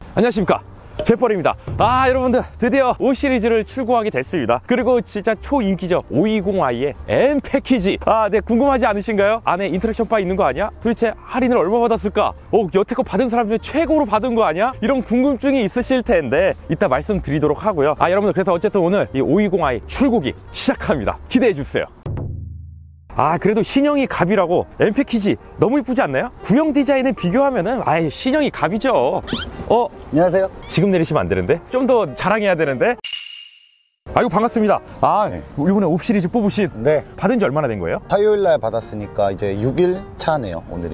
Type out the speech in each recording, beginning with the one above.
안녕하십니까, 제펄입니다. 여러분들 드디어 5 시리즈를 출고하게 됐습니다. 그리고 진짜 초인기죠, 520i의 M 패키지. 네, 궁금하지 않으신가요? 안에 인터랙션 바 있는 거 아니야? 도대체 할인을 얼마 받았을까? 여태껏 받은 사람 중에 최고로 받은 거 아니야? 이런 궁금증이 있으실 텐데 이따 말씀드리도록 하고요. 여러분들, 그래서 어쨌든 오늘 이 520i 출고기 시작합니다. 기대해 주세요. 그래도 신형이 갑이라고. M 패키지 너무 이쁘지 않나요? 구형 디자인에 비교하면은 신형이 갑이죠. 안녕하세요. 지금 내리시면 안 되는데, 좀 더 자랑해야 되는데. 아이고, 반갑습니다. 네. 이번에 5 시리즈 뽑으신. 네. 받은 지 얼마나 된 거예요? 화요일날 받았으니까 이제 6일 차네요, 오늘이.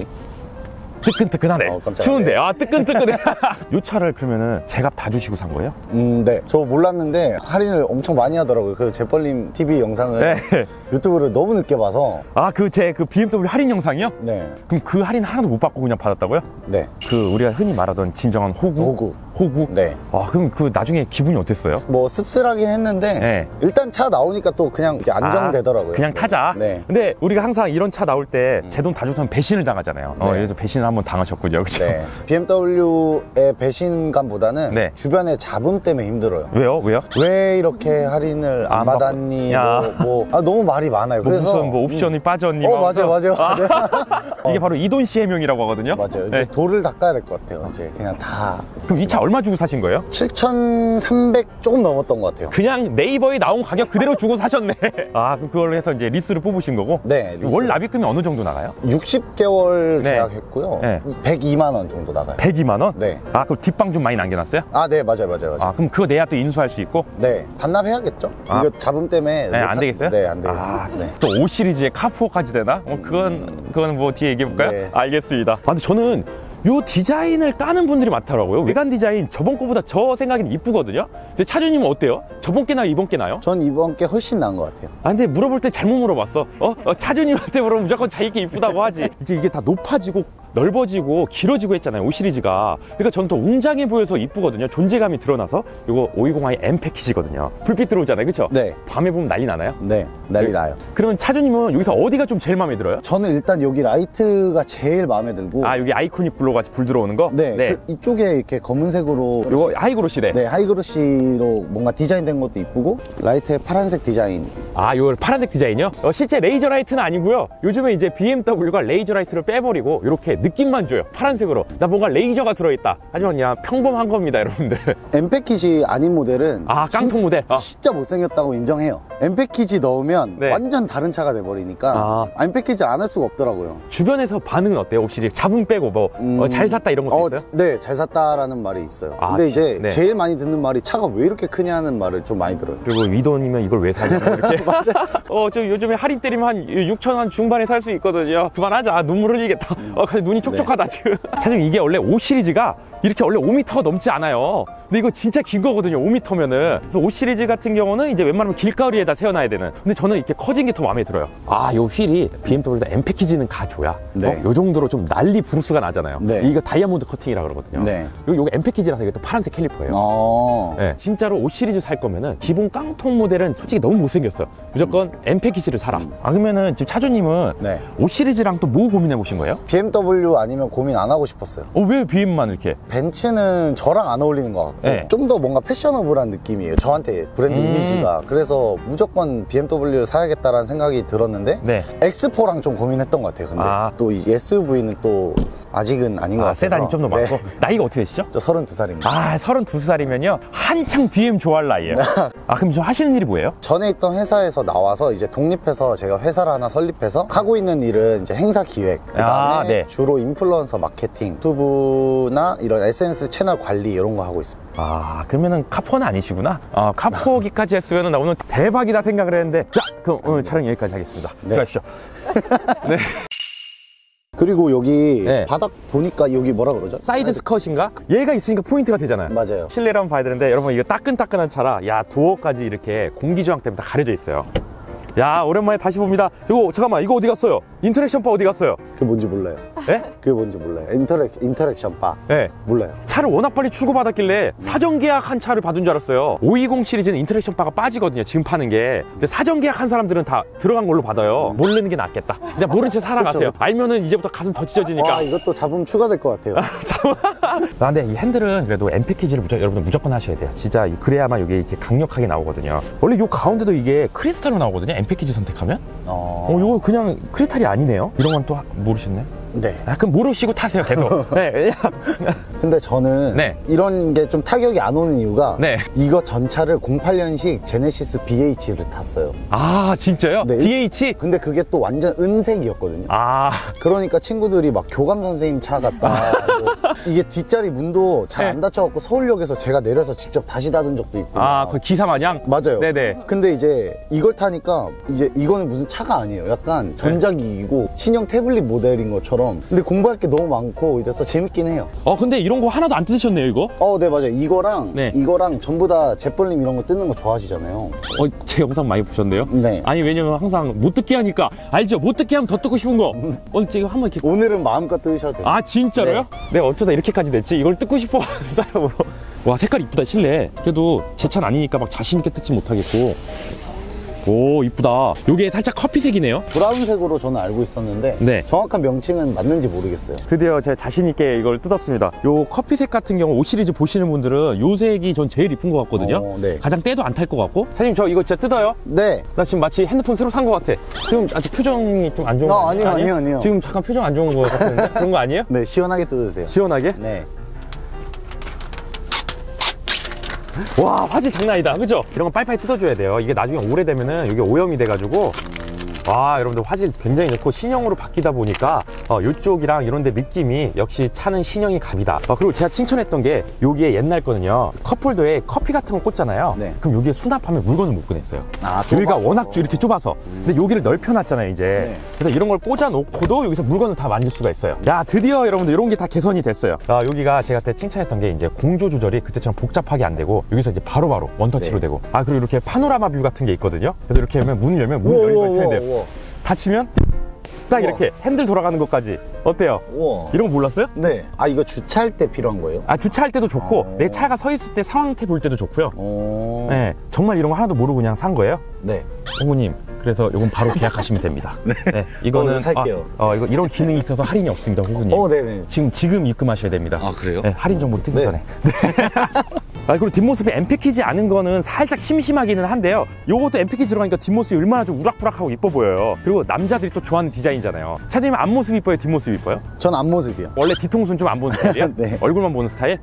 뜨끈뜨끈하네. 추운데. 뜨끈뜨끈해. 이 차를 그러면은 제값 다 주시고 산 거예요? 네. 저 몰랐는데 할인을 엄청 많이 하더라고요. 그 제펄님 TV 영상을 유튜브를 너무 늦게 봐서. 제 BMW 할인 영상이요? 네. 그럼 그 할인 하나도 못 받고 그냥 받았다고요? 네. 우리가 흔히 말하던 진정한 호구? 네. 그럼 나중에 기분이 어땠어요? 뭐 씁쓸하긴 했는데 일단 차 나오니까 또 그냥 안정되더라고요. 그냥 타자. 네. 근데 우리가 항상 이런 차 나올 때 제 돈 다 주면 배신을 당하잖아요. 그래서 배신을 한번 당하셨군요, 그렇죠? 네. BMW의 배신감보다는 주변의 잡음 때문에 힘들어요. 왜요? 왜 이렇게 할인을 안 받았니? 너무 말이 많아요. 그래서 무슨 옵션이 빠졌니? 맞아요. 이게 바로 이돈씨 해명이라고 하거든요. 맞아요. 이제 돌을 닦아야 될 것 같아요. 이제 그냥 다. 그럼 이 차 얼마 주고 사신 거예요? 7,300 조금 넘었던 것 같아요. 그냥 네이버에 나온 가격 그대로 주고 사셨네. 그럼 그걸로 해서 이제 리스를 뽑으신 거고. 네. 월 납입금이 어느 정도 나가요? 60개월 계약했고요. 102만 원 정도 나가요. 102만 원? 네. 그럼 뒷방 좀 많이 남겨놨어요? 네, 맞아요. 그럼 그거 내야 또 인수할 수 있고? 네. 반납해야겠죠. 이거 잡음 때문에. 안 되겠어요? 네, 안 되겠어요. 또 5 시리즈에 카4까지 되나? 그건 뭐 뒤에 얘기해볼까요? 네. 알겠습니다. 근데 저는 요 디자인을 까는 분들이 많더라고요. 외관 디자인 저번 거보다 저 생각에는 이쁘거든요. 근데 차주님은 어때요? 저번 게 나요, 이번 게 나요? 전 이번 게 훨씬 나은 것 같아요. 근데 물어볼 때 잘못 물어봤어. 차주님한테 물어보면 무조건 자기게 이쁘다고 하지. 이게 다 높아지고 넓어지고 길어지고 했잖아요, 5 시리즈가. 그러니까 저는 더 웅장해 보여서 이쁘거든요. 존재감이 드러나서. 이거 520i M 패키지거든요. 불빛 들어오잖아요, 그렇죠? 네. 밤에 보면 난리 나나요? 네, 난리 나요. 그러면 차주님은 여기서 어디가 좀 제일 마음에 들어요? 저는 일단 여기 라이트가 제일 마음에 들고. 여기 아이코닉 블루 같이 불 들어오는 거? 네. 이쪽에 이렇게 검은색으로. 이거 하이그로시래. 네, 하이그로시로 뭔가 디자인된 것도 이쁘고, 라이트에 파란색 디자인. 이거 파란색 디자인이요? 실제 레이저 라이트는 아니고요. 요즘에 이제 BMW가 레이저 라이트를 빼버리고 이렇게 느낌만 줘요, 파란색으로. 나 뭔가 레이저가 들어있다. 하지만 그냥 평범한 겁니다, 여러분들. M 패키지 아닌 모델은 깡통 모델 진짜 못생겼다고 인정해요. M 패키지 넣으면 완전 다른 차가 돼버리니까 M 패키지 안 할 수가 없더라고요. 주변에서 반응은 어때요? 혹시 잡음 빼고 잘 샀다 이런 것도 있어요? 네, 잘 샀다라는 말이 있어요. 근데 이제 제일 많이 듣는 말이 차가 왜 이렇게 크냐는 말을 좀 많이 들어요. 그리고 위돈이면 이걸 왜 사냐고 이렇게. 맞아요. 저 요즘에 할인 때리면 한 6,000원 중반에 살 수 있거든요. 그만하자. 눈물 흘리겠다. 눈이 촉촉하다 지금. 차주님, 이게 원래 5 시리즈가 이렇게 원래 5m가 넘지 않아요. 근데 이거 진짜 긴 거거든요, 5m면은. 그래서 5 시리즈 같은 경우는 이제 웬만하면 길거리에다 세워놔야 되는. 근데 저는 이렇게 커진 게 더 마음에 들어요. 요 휠이 BMW도 M 패키지는 가줘야 요 정도로 좀 난리 부르스가 나잖아요. 이거 다이아몬드 커팅이라 그러거든요. 요거 M 패키지라서 이게 또 파란색 캘리퍼예요. 진짜로 5 시리즈 살 거면은 기본 깡통 모델은 솔직히 너무 못생겼어요. 무조건 M 패키지를 사라. 그러면은 지금 차주님은 5 시리즈랑 또 뭐 고민해 보신 거예요? BMW 아니면 고민 안 하고 싶었어요. 왜 BM만 이렇게? 벤츠는 저랑 안 어울리는 것 같고 좀 더 뭔가 패셔너블한 느낌이에요, 저한테. 브랜드 이미지가. 그래서 무조건 BMW 사야겠다라는 생각이 들었는데 X4랑 좀 고민했던 것 같아요. 근데 또 이 SUV는 또 아직은 아닌 것 같아서. 세단이 좀 더 많고. 나이가 어떻게 되시죠? 저 32살입니다 32살이면요 한창 BM 좋아할 나이에요. 그럼 좀 하시는 일이 뭐예요? 전에 있던 회사에서 나와서 이제 독립해서 제가 회사를 하나 설립해서 하고 있는 일은 이제 행사 기획, 그 다음에 주로 인플루언서 마케팅, 유튜브나 이런 SNS 채널 관리 이런 거 하고 있습니다. 그러면은 카4는 아니시구나. 카4기까지 했으면 나 오늘 대박이다 생각을 했는데. 그럼 오늘 촬영 여기까지 하겠습니다. 들어가시죠. 그리고 여기 바닥 보니까 여기 뭐라 그러죠? 사이드 스컷인가? 얘가 있으니까 포인트가 되잖아요. 맞아요. 실내로 한번 봐야 되는데, 여러분 이거 따끈따끈한 차라 도어까지 이렇게 공기저항 때문에 다 가려져 있어요. 오랜만에 다시 봅니다. 잠깐만, 이거 어디 갔어요? 인터랙션 바 어디 갔어요? 그게 뭔지 몰라요. 예? 그게 뭔지 몰라요. 인터랙션 바. 예. 몰라요. 차를 워낙 빨리 출고받았길래 사전 계약한 차를 받은 줄 알았어요. 520 시리즈는 인터랙션 바가 빠지거든요, 지금 파는 게. 근데 사전 계약한 사람들은 다 들어간 걸로 받아요. 모르는 게 낫겠다. 그냥 모른 채 살아가세요. 그쵸. 알면은 이제부터 가슴 더 찢어지니까. 와, 이것도 잡음 추가될 것 같아요. 근데 이 핸들은 그래도 M 패키지를 여러분들 무조건 하셔야 돼요. 진짜 그래야만 이게 이렇게 강력하게 나오거든요. 원래 요 가운데도 이게 크리스탈로 나오거든요, M 패키지 선택하면. 이거 그냥 크리스탈이 아니네요. 이런 건 또 모르셨네. 네. 그럼 모르시고 타세요, 계속. 네. 근데 저는 네. 이런 게 좀 타격이 안 오는 이유가 네. 이거 전차를 08년식 제네시스 BH를 탔어요. 아, 진짜요? 네. DH? 근데 그게 또 완전 은색이었거든요. 아. 그러니까 친구들이 막 교감 선생님 차 같다. 뭐 이게 뒷자리 문도 잘 안 닫혀갖고 서울역에서 제가 내려서 직접 다시 닫은 적도 있고. 아, 그 기사 마냥? 맞아요. 네네. 근데 이제 이걸 타니까 이제 이거는 무슨 차가 아니에요. 약간 전자기기고 신형 태블릿 모델인 것처럼. 근데 공부할 게 너무 많고 이래서 재밌긴 해요. 근데 이런 거 하나도 안 뜯으셨네요, 이거? 네, 맞아요. 이거랑 네. 이거랑 전부 다 재벌림 이런 거 뜯는 거 좋아하시잖아요. 제 영상 많이 보셨네요? 네. 아니, 왜냐면 항상 못 듣게 하니까. 알죠? 못 듣게 하면 더 듣고 싶은 거. 지금 한번 이렇게. 오늘은 마음껏 뜯으셔도 돼요. 아, 진짜로요? 내가 어쩌다 이렇게까지 됐지? 이걸 뜯고 싶어 하는 사람으로. 와, 색깔 이쁘다, 실내. 그래도 제 차는 아니니까 막 자신있게 뜯지 못하겠고. 오, 이쁘다. 요게 살짝 커피색이네요. 브라운색으로 저는 알고 있었는데 네. 정확한 명칭은 맞는지 모르겠어요. 드디어 제가 자신있게 이걸 뜯었습니다. 요 커피색 같은 경우 5 시리즈 보시는 분들은 요 색이 전 제일 이쁜 것 같거든요. 네. 가장 때도 안 탈 것 같고. 사장님, 저 이거 진짜 뜯어요? 네. 나 지금 마치 핸드폰 새로 산 것 같아. 지금 아직 표정이 좀 안 좋은 거 아니에요? 아니요. 지금 잠깐 표정 안 좋은 거 같은데? 그런 거 아니에요? 네, 시원하게 뜯으세요. 시원하게? 네. 와, 화질 장난 아니다, 그죠? 이런 거 빨리빨리 뜯어줘야 돼요. 이게 나중에 오래되면은 이게 오염이 돼가지고. 와, 여러분들 화질 굉장히 좋고 신형으로 바뀌다 보니까 이쪽이랑 이런 데 느낌이 역시 차는 신형이 갑이다. 그리고 제가 칭찬했던 게 여기에 옛날 거는요, 컵홀더에 커피 같은 거 꽂잖아요. 네. 그럼 여기에 수납하면 물건을 못 꺼냈어요. 아, 여기가 좁아서. 워낙 이렇게 좁아서. 근데 여기를 넓혀놨잖아요, 이제. 네. 그래서 이런 걸 꽂아놓고도 여기서 물건을 다 만질 수가 있어요. 야, 드디어 여러분들 이런 게 다 개선이 됐어요. 여기가 제가 그때 칭찬했던 게 이제 공조 조절이 그때처럼 복잡하게 안 되고 여기서 이제 바로바로 원터치로 네. 되고. 그리고 이렇게 파노라마 뷰 같은 게 있거든요. 그래서 이렇게 하면 문 열면 문 열린 걸 켜야 돼요. 닫히면 딱 이렇게 핸들 돌아가는 것까지. 어때요? 우와. 이런 거 몰랐어요? 네. 아, 이거 주차할 때 필요한 거예요? 주차할 때도 좋고 내 차가 서 있을 때 상태 볼 때도 좋고요. 네, 정말 이런 거 하나도 모르고 그냥 산 거예요. 네. 홍구님, 그래서 이건 바로 계약하시면 됩니다. 네. 이거는 살게요. 이거 이런 기능이 있어서 할인이 없습니다, 홍구님. 네네. 지금 입금하셔야 됩니다. 아, 그래요? 네, 할인 정보 뜨기 네. 전에. 네. 그리고 뒷모습이 M 패키지 아는 거는 살짝 심심하기는 한데요. 요것도 M 패키지 들어가니까 뒷모습이 얼마나 좀 우락부락하고 이뻐 보여요. 그리고 남자들이 또 좋아하는 디자인이잖아요. 차장님 앞모습이 이뻐요, 뒷모습이 이뻐요? 전 앞모습이요. 원래 뒤통수는 좀 안 보는 스타일이에요? 네. 얼굴만 보는 스타일?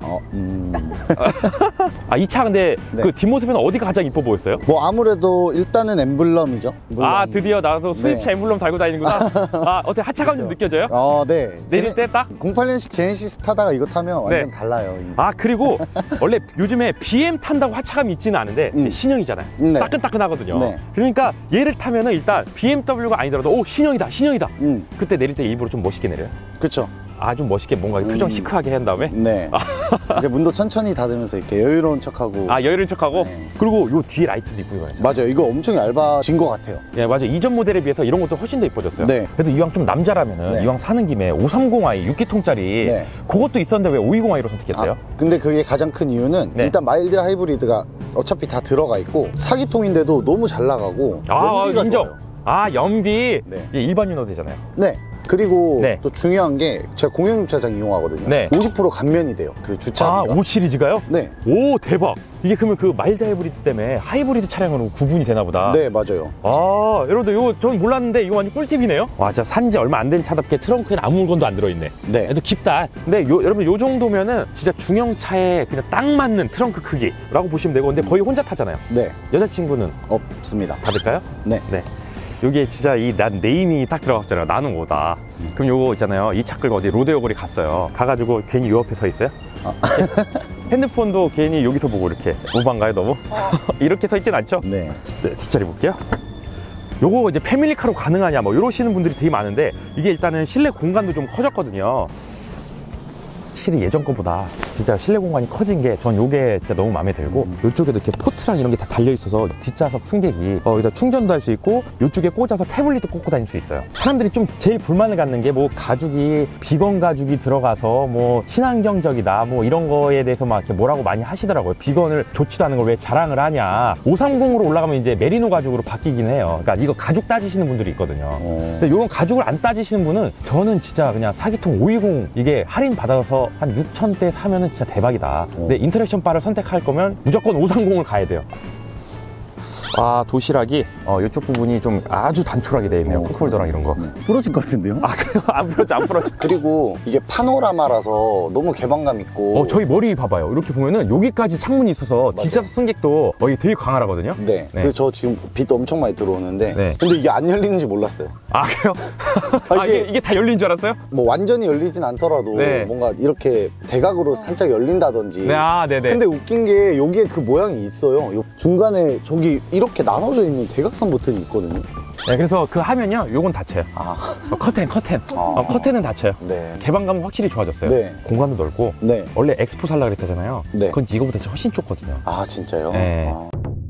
이 차 근데 네. 그 뒷모습에는 어디가 가장 이뻐 보였어요? 뭐 아무래도 일단은 엠블럼이죠. 엠블럼. 드디어 나와서 수입차 네. 엠블럼 달고 다니는구나. 어때 하차감 좀 느껴져요? 네. 내릴 때 딱? 08년식 제네시스 타다가 이거 타면 완전 네. 달라요. 그리고 원래 요즘에 BM 탄다고 하차감이 있지는 않은데 신형이잖아요. 네. 따끈따끈하거든요. 네. 그러니까 얘를 타면은 일단 BMW가 아니더라도 신형이다. 음. 그때 내릴 때 일부러 좀 멋있게 내려요. 그쵸. 좀 멋있게 뭔가 표정 시크하게 한 다음에 네. 이제 문도 천천히 닫으면서 이렇게 여유로운 척하고. 여유로운 척하고. 네. 그리고 요 뒤에 라이트도 이쁘게 봐야죠. 맞아요. 이거 엄청 얇아진 것 같아요. 예, 맞아요. 이전 모델에 비해서 이런 것도 훨씬 더 이뻐졌어요. 네. 그래도 이왕 좀 남자라면은 네. 이왕 사는 김에 530i 6기통짜리 네. 그것도 있었는데 왜 520i로 선택했어요? 근데 그게 가장 큰 이유는 네. 일단 마일드 하이브리드가 어차피 다 들어가 있고 4기통인데도 너무 잘 나가고 연비가 인정. 좋아요. 연비. 네. 일반 유너 되잖아요. 네. 그리고 네. 또 중요한 게 제가 공영주차장 이용하거든요. 네. 50% 감면이 돼요. 그 주차비가. 5 시리즈가요? 네. 오, 대박. 이게 그러면 그 마일드 하이브리드 때문에 하이브리드 차량으로 구분이 되나 보다. 네, 맞아요. 여러분들 이거 전 몰랐는데 이거 완전 꿀팁이네요. 진짜 산지 얼마 안 된 차답게 트렁크에는 아무 물건도 안 들어있네. 네. 얘도 깊다. 근데 여러분 요 정도면은 진짜 중형차에 그냥 딱 맞는 트렁크 크기라고 보시면 되고, 근데 거의 혼자 타잖아요. 네. 여자친구는 없습니다. 받을까요? 네. 네. 여기에 진짜 난 네이밍이 딱 들어갔잖아요. 나는 오다. 그럼 요거 있잖아요. 이 차 끌고 어디 로데오 거리 갔어요. 가가지고 괜히 요 옆에 서 있어요? 핸드폰도 괜히 여기서 보고 이렇게 오반가요 너무? 이렇게 서 있진 않죠? 네. 뒷자리 볼게요. 요거 이제 패밀리카로 가능하냐 뭐 이러시는 분들이 되게 많은데, 이게 일단은 실내 공간도 좀 커졌거든요. 확실히 예전 거보다 진짜 실내 공간이 커진 게 전 요게 진짜 너무 마음에 들고 이쪽에도 이렇게 포트랑 이런 게 다 달려 있어서 뒷좌석 승객이 여기다 충전도 할 수 있고 이쪽에 꽂아서 태블릿도 꽂고 다닐 수 있어요. 사람들이 좀 제일 불만을 갖는 게 뭐 가죽이 비건 가죽이 들어가서 뭐 친환경적이다 뭐 이런 거에 대해서 막 이렇게 뭐라고 많이 하시더라고요. 비건을 좋지도 않은 걸 왜 자랑을 하냐. 530으로 올라가면 이제 메리노 가죽으로 바뀌긴 해요. 그러니까 이거 가죽 따지시는 분들이 있거든요. 근데 이런 가죽을 안 따지시는 분은 저는 진짜 그냥 4기통 520 이게 할인 받아서 한 6,000대 사면은 진짜 대박이다. 근데 인터랙션 바를 선택할 거면 무조건 530을 가야 돼요. 아, 도시락이 이쪽 부분이 좀 아주 단촐하게 되어 있네요. 컵홀더랑 이런 거. 부러질 것 같은데요? 아, 그래요? 안 부러져, 안 부러져. 그리고 이게 파노라마라서 너무 개방감 있고. 저희 머리 봐봐요. 이렇게 보면은 여기까지 창문이 있어서 뒷좌석 승객도 여기 되게 강하거든요. 네. 네. 저 지금 빛 엄청 많이 들어오는데. 네. 근데 이게 안 열리는지 몰랐어요. 아, 그래요? 아, 이게 다 열린 줄 알았어요? 뭐 완전히 열리진 않더라도 네. 뭔가 이렇게 대각으로 살짝 열린다든지. 네, 아, 네네. 근데 웃긴 게 여기에 그 모양이 있어요. 요 중간에 저기 이렇게 나눠져 있는 대각선 버튼이 있거든요. 네, 그래서 그 하면요, 요건 닫혀요. 아. 커튼은 닫혀요. 네. 개방감은 확실히 좋아졌어요. 네. 공간도 넓고. 네. 원래 엑스포 살라 그랬잖아요. 네. 그건 이거보다 진짜 훨씬 좁거든요. 아, 진짜요? 네. 아.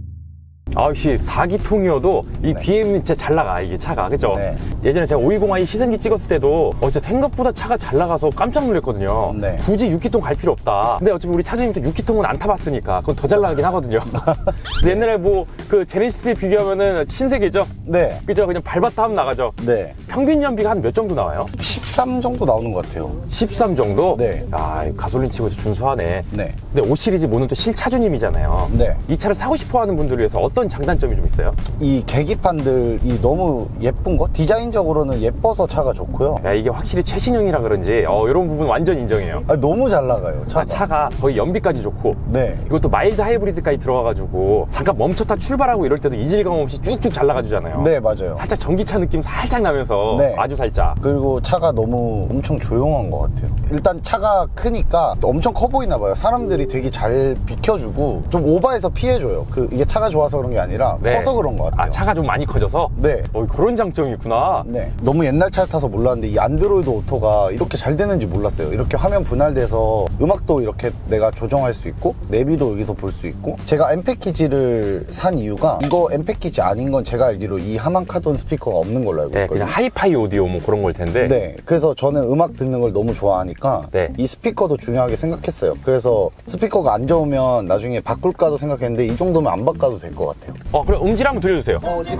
아우씨 4기통이어도 이 네. BM이 진짜 잘 나가 이게 차가 그죠? 네. 예전에 제가 520i 시승기 찍었을 때도 진짜 생각보다 차가 잘 나가서 깜짝 놀랐거든요. 네. 굳이 6기통 갈 필요 없다. 근데 어차피 우리 차주님도 6기통은 안 타봤으니까 그건 더 잘 나가긴 하거든요. 근데 옛날에 뭐 그 제네시스에 비교하면은 신세계죠? 네. 그죠? 그냥 밟았다 하면 나가죠. 네. 평균 연비가 한 몇 정도 나와요? 13 정도 나오는 것 같아요. 13 정도? 네. 아, 가솔린 치고 준수하네. 네. 근데 5 시리즈 모는 또 실차주님이잖아요. 네. 이 차를 사고 싶어 하는 분들을 위해서 어떤 장단점이 좀 있어요? 이 계기판들이 너무 예쁜 거? 디자인적으로는 예뻐서 차가 좋고요. 야, 이게 확실히 최신형이라 그런지 이런 부분 완전 인정해요. 아, 너무 잘 나가요, 차가. 차가 거의 연비까지 좋고 네. 이것도 마일드 하이브리드까지 들어가가지고 잠깐 멈췄다 출발하고 이럴 때도 이질감 없이 쭉쭉 잘 나가주잖아요. 네, 맞아요. 살짝 전기차 느낌 살짝 나면서 네. 아주 살짝. 그리고 차가 너무 엄청 조용한 것 같아요. 일단 차가 크니까 엄청 커 보이나 봐요. 사람들이 되게 잘 비켜주고 좀 오버해서 피해줘요. 이게 차가 좋아서 그런 게 아니라 네. 커서 그런 것 같아요. 아, 차가 좀 많이 커져서? 네. 그런 장점이 있구나. 네. 너무 옛날 차 타서 몰랐는데 이 안드로이드 오토가 이렇게 잘 되는지 몰랐어요. 이렇게 화면 분할돼서 음악도 이렇게 내가 조정할 수 있고 내비도 여기서 볼 수 있고. 제가 M 패키지를 산 이유가 이거 M 패키지 아닌 건 제가 알기로 이 하만카돈 스피커가 없는 걸로 알고 네, 있거든요. 그냥 하이파이 오디오 뭐 그런 걸 텐데. 네, 그래서 저는 음악 듣는 걸 너무 좋아하니까 네. 이 스피커도 중요하게 생각했어요. 그래서 스피커가 안 좋으면 나중에 바꿀까도 생각했는데 이 정도면 안 바꿔도 될 것 같아요. 그럼 음질 한번 들려주세요.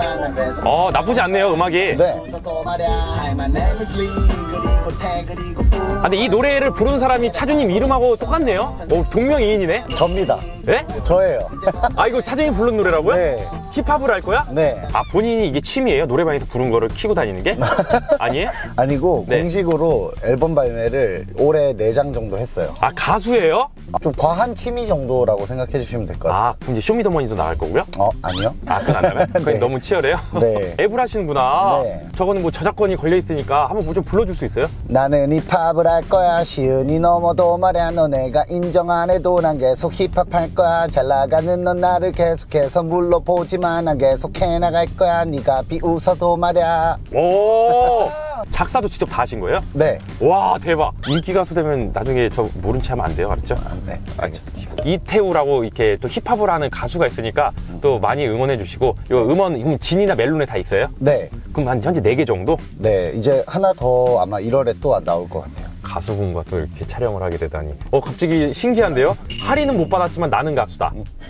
나쁘지 않네요, 음악이. 네. 근데 이 노래를 부른 사람이 차주님 이름하고 똑같네요? 동명이인이네? 접니다. 예? 저예요. 아, 이거 차주님 부른 노래라고요? 네. 힙합을 할 거야? 네. 아, 본인이 이게 취미예요? 노래방에서 부른 거를 키고 다니는 게? 아니에요? 아니고 네. 공식으로 앨범 발매를 올해 4장 정도 했어요. 아, 가수예요? 좀 과한 취미 정도라고 생각해 주시면 될 것 같아요. 아, 그럼 이제 쇼미더머니도 나갈 거고요? 아니요. 아, 그건 안 나가요? 그건 네. 너무 치열해요? 네. 앱을 하시는구나. 네. 저거는 뭐 저작권이 걸려 있으니까 한번 좀 불러줄 수 있어요? 나는 힙합을 할 거야. 시은이 넘어도 말야. 너네가 인정 안 해도 난 계속 힙합 할 거야. 잘 나가는 넌 나를 계속해서 물러보지만 난 계속해 나갈 거야. 네가 비웃어도 말야. 오! 작사도 직접 다 하신 거예요? 네. 와, 대박. 인기 가수 되면 나중에 저 모른 체 하면 안 돼요, 알았죠? 네, 알겠습니다. 이태우라고 이렇게 또 힙합을 하는 가수가 있으니까 또 많이 응원해 주시고, 이 음원 그럼 진이나 멜론에 다 있어요? 네. 그럼 한 현재 4개 정도? 네, 이제 하나 더 아마 1월에 또 나올 것 같아요. 가수분과 또 이렇게 촬영을 하게 되다니. 갑자기 신기한데요? 할인은 못 받았지만 나는 가수다.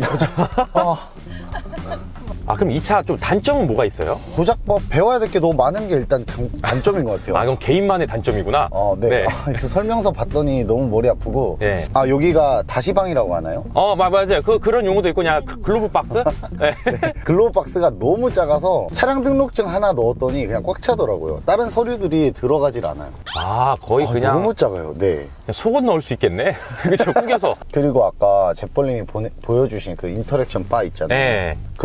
아, 그럼 이 차 좀 단점은 뭐가 있어요? 조작법 배워야 될 게 너무 많은 게 일단 단점인 것 같아요. 아, 그럼 개인만의 단점이구나? 네. 그 설명서 봤더니 너무 머리 아프고. 네. 아, 여기가 다시방이라고 하나요? 맞아요. 그런 용어도 있고, 그냥 글로브 박스? 네. 네. 글로브 박스가 너무 작아서 차량 등록증 하나 넣었더니 그냥 꽉 차더라고요. 다른 서류들이 들어가질 않아요. 아, 거의 그냥 너무 작아요. 네. 속옷 넣을 수 있겠네? 그쵸, 구겨서. 그리고 아까 잽벌님이 보여주신 그 인터랙션 바 있잖아요. 네. 그거를 안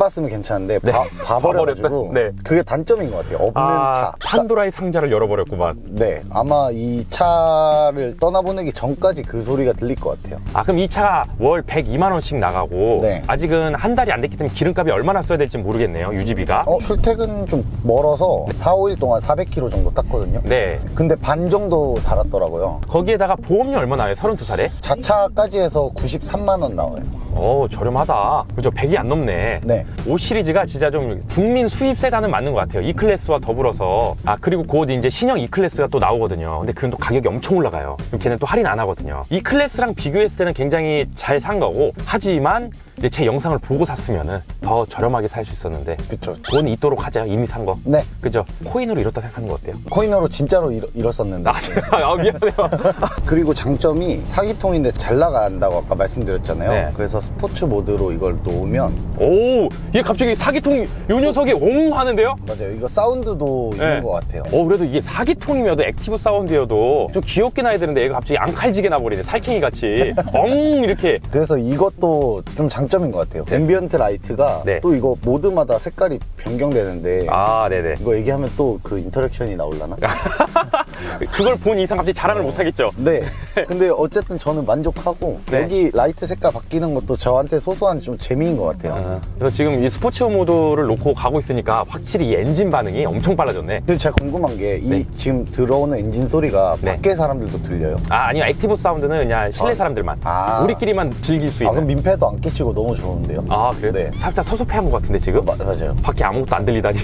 봤으면 괜찮은데 네. 봐버려가지고 네. 그게 단점인 것 같아요. 없는 차. 판도라의 상자를 열어버렸구만. 네, 아마 이 차를 떠나보내기 전까지 그 소리가 들릴 것 같아요. 그럼 이 차가 월 102만 원씩 나가고 네. 아직은 한 달이 안 됐기 때문에 기름값이 얼마나 써야 될지 모르겠네요, 유지비가. 출퇴근 좀 멀어서 4, 5일 동안 400km 정도 땄거든요. 네. 근데 반 정도 달았더라고요. 거기에다가 보험료 얼마 나와요? 32살에? 자차까지 해서 93만 원 나와요. 저렴하다. 그죠? 100이 안 넘네. 네. 5 시리즈가 진짜 좀 국민 수입 세단은 맞는 것 같아요. E클래스와 더불어서. 그리고 곧 이제 신형 E클래스가 또 나오거든요. 근데 그건 또 가격이 엄청 올라가요. 그럼 걔는 또 할인 안 하거든요. E클래스랑 비교했을 때는 굉장히 잘 산 거고, 하지만 이제 제 영상을 보고 샀으면은 더 저렴하게 살 수 있었는데. 그쵸. 돈 있도록 하자. 이미 산 거. 네. 그죠? 코인으로 잃었다 생각하는 거 어때요? 코인으로 진짜로 잃었었는데. 미안해요. 그리고 장점이 사기통인데 잘 나간다고 아까 말씀드렸잖아요. 네. 그래서 스포츠 모드로 이걸 놓으면 오, 얘 갑자기 사기통 요 녀석이 옹 하는데요? 맞아요. 이거 사운드도 있는 것 같아요. 그래도 이게 사기통이면도 액티브 사운드여도 좀 귀엽게 나야 되는데 얘가 갑자기 앙칼지게 나버리네. 살쾡이 같이. 엉 이렇게. 그래서 이것도 좀 장점인 것 같아요. 앰비언트 라이트가 네. 또 이거 모드마다 색깔이 변경되는데 네네. 이거 얘기하면 또 그 인터랙션이 나올라나? 그걸 본 이상 갑자기 자랑을 못 하겠죠. 네. 근데 어쨌든 저는 만족하고 네. 여기 라이트 색깔 바뀌는 것도 저한테 소소한 좀 재미인 것 같아요. 그래서 지금 이 스포츠 모드를 놓고 가고 있으니까 확실히 이 엔진 반응이 엄청 빨라졌네. 근데 제가 궁금한 게 이 네. 지금 들어오는 엔진 소리가 네. 밖에 사람들도 들려요? 아니요. 액티브 사운드는 그냥 실내 사람들만. 우리끼리만 즐길 수 있는. 그럼 민폐도 안 끼치고 너무 좋은데요? 그래요? 네. 살짝 섭섭해한 것 같은데 지금? 맞아요. 밖에 아무것도 안 들리다니.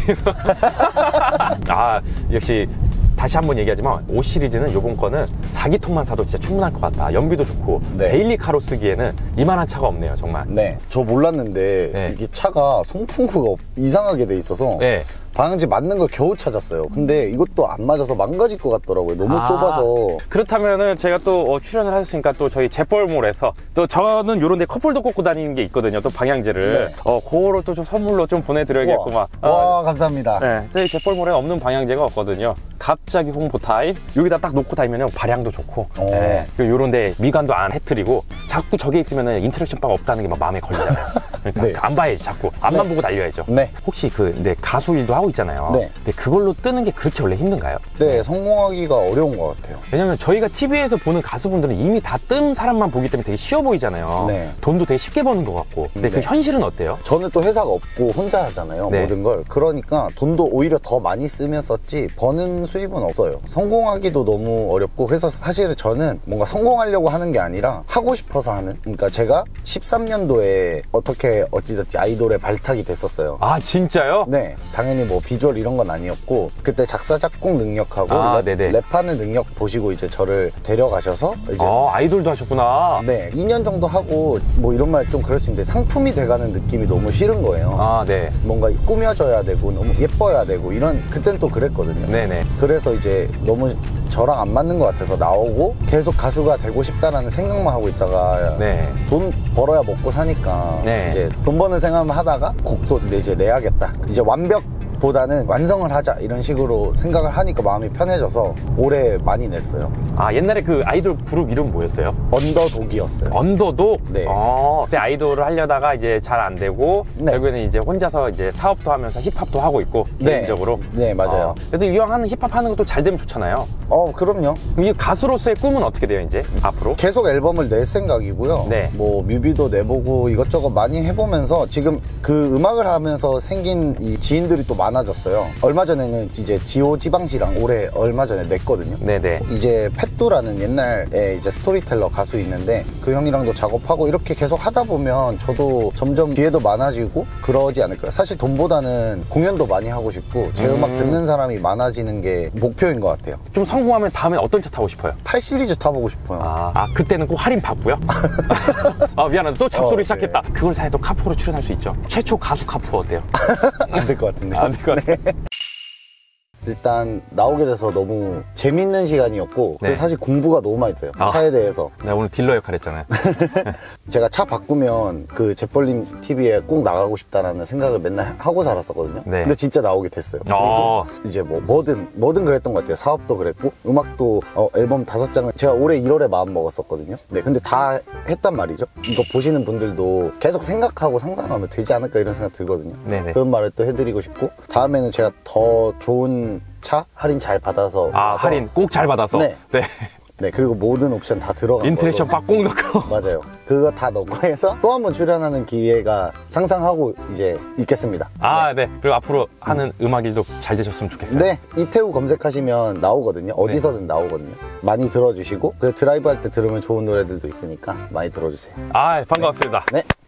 역시 다시 한번 얘기하지만 5 시리즈는 요번 거는 4기통만 사도 진짜 충분할 것 같다. 연비도 좋고 네. 데일리카로 쓰기에는 이만한 차가 없네요, 정말. 네. 저 몰랐는데 네. 이게 차가 송풍구가 이상하게 돼 있어서 네. 방향제 맞는 걸 겨우 찾았어요. 근데 이것도 안 맞아서 망가질 것 같더라고요. 너무 좁아서. 그렇다면은 제가 또 출연을 하셨으니까 또 저희 잿벌몰에서 또 저는 요런 데 컵홀더 꽂고 다니는 게 있거든요. 또 방향제를. 네. 그거를 또 좀 선물로 좀 보내드려야겠구만. 와, 감사합니다. 네, 저희 잿벌몰에 없는 방향제가 없거든요. 갑자기 홍보 타임. 여기다 딱 놓고 다니면 발향도 좋고. 네, 그리고 요런데 미관도 안 해트리고 자꾸 저게 있으면 인터랙션 바가 없다는 게 막 마음에 걸리잖아요. 그러니까 네. 안 봐야지 자꾸. 앞만 네. 보고 달려야죠. 네. 혹시 근데 가수 일도 하고 있잖아요. 네. 근데 그걸로 뜨는 게 그렇게 원래 힘든가요? 네, 성공하기가 어려운 것 같아요. 왜냐면 저희가 TV에서 보는 가수분들은 이미 다 뜬 사람만 보기 때문에 되게 쉬워 보이잖아요. 네. 돈도 되게 쉽게 버는 것 같고. 근데 그 네. 현실은 어때요? 저는 또 회사가 없고 혼자 하잖아요. 네. 모든 걸. 그러니까 돈도 오히려 더 많이 쓰면 썼지 버는 수입은 없어요. 성공하기도 너무 어렵고, 그래서 사실은 저는 뭔가 성공하려고 하는 게 아니라 하고 싶어서 하는. 그러니까 제가 13년도에 어찌됐지 아이돌에 발탁이 됐었어요. 진짜요? 네, 당연히 뭐 비주얼 이런 건 아니었고, 그때 작사 작곡 능력하고 네네. 랩하는 능력 보시고 이제 저를 데려가셔서 이제 아이돌도 하셨구나. 네, 2년 정도 하고 뭐 이런 말 좀 그럴 수 있는데 상품이 돼가는 느낌이 너무 싫은 거예요. 네. 뭔가 꾸며져야 되고 너무 예뻐야 되고 이런, 그땐 또 그랬거든요. 네네. 그래서 이제 너무 저랑 안 맞는 것 같아서 나오고 계속 가수가 되고 싶다라는 생각만 하고 있다가 네. 돈 벌어야 먹고 사니까 네. 이제 돈 버는 생각만 하다가 곡도 이제 내야겠다. 이제 완벽보다는 완성을 하자 이런 식으로 생각을 하니까 마음이 편해져서 올해 많이 냈어요. 옛날에 그 아이돌 그룹 이름 뭐였어요? 언더독이었어요. 언더독? 네. 그때 아이돌을 하려다가 이제 잘 안 되고 네. 결국에는 이제 혼자서 이제 사업도 하면서 힙합도 하고 있고 네. 개인적으로. 네, 맞아요. 그래도 이왕 하는 힙합 하는 것도 잘 되면 좋잖아요. 그럼요. 그럼 이 가수로서의 꿈은 어떻게 돼요, 이제 앞으로? 계속 앨범을 낼 생각이고요. 네. 뭐 뮤비도 내보고 이것저것 많이 해보면서 지금 그 음악을 하면서 생긴 이 지인들이 또 많아졌어요. 얼마 전에는 이제 지오 지방시랑 올해 얼마 전에 냈거든요. 네네. 이제 팻두라는 옛날에 이제 스토리텔러 가수 있는데 그 형이랑도 작업하고 이렇게 계속 하다 보면 저도 점점 기회도 많아지고 그러지 않을까요? 사실 돈보다는 공연도 많이 하고 싶고 제 음악 듣는 사람이 많아지는 게 목표인 것 같아요. 좀 성공하면 다음엔 어떤 차 타고 싶어요? 8 시리즈 타보고 싶어요. 그때는 꼭 할인 받고요? 미안하다. 또 잡소리 네. 시작했다. 그걸 사야 또 카푸로 출연할 수 있죠. 최초 가수 카푸 어때요? 안 될 것 같은데. 안 될 것 같아요. 일단 나오게 돼서 너무 재밌는 시간이었고 네. 그리고 사실 공부가 너무 많이 돼요. 차에 대해서. 내가 오늘 딜러 역할 했잖아요. 제가 차 바꾸면 그 재벌님 TV에 꼭 나가고 싶다라는 생각을 맨날 하고 살았었거든요. 네. 근데 진짜 나오게 됐어요. 그리고 이제 뭐 뭐든 그랬던 것 같아요. 사업도 그랬고 음악도 앨범 5장을 제가 올해 1월에 마음 먹었었거든요. 네, 근데 다 했단 말이죠. 이거 보시는 분들도 계속 생각하고 상상하면 되지 않을까 이런 생각 들거든요. 네네. 그런 말을 또 해드리고 싶고 다음에는 제가 더 좋은 차 할인 잘 받아서 와서 할인 꼭 잘 받아서. 네. 네. 네, 그리고 모든 옵션 다 들어간 인터랙션 걸로. 빡 꼭 넣고. 맞아요. 그거 다 넣고 해서 또 한 번 출연하는 기회가 상상하고 이제 있겠습니다. 네. 그리고 앞으로 하는 음악 일도 잘 되셨으면 좋겠어요. 네, 이태우 검색하시면 나오거든요. 어디서든 나오거든요. 많이 들어주시고 그 드라이브 할 때 들으면 좋은 노래들도 있으니까 많이 들어주세요. 반갑습니다. 네.